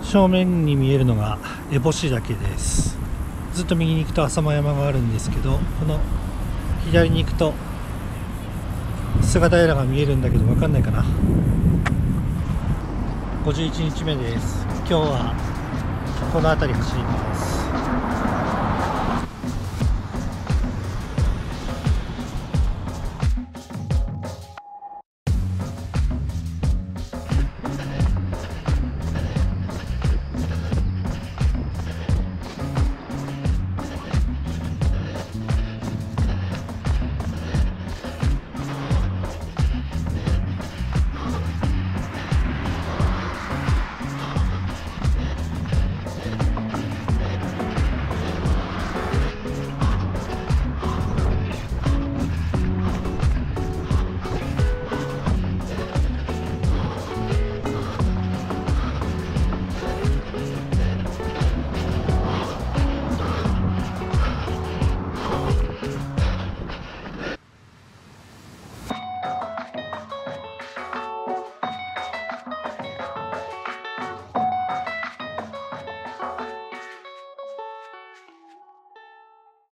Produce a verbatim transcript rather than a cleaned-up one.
正面に見えるのが烏帽子岳です。ずっと右に行くと浅間山があるんですけど、この左に行くと菅平が見えるんだけど分かんないかな。ごじゅういちにちめです。今日はこの辺り走ります。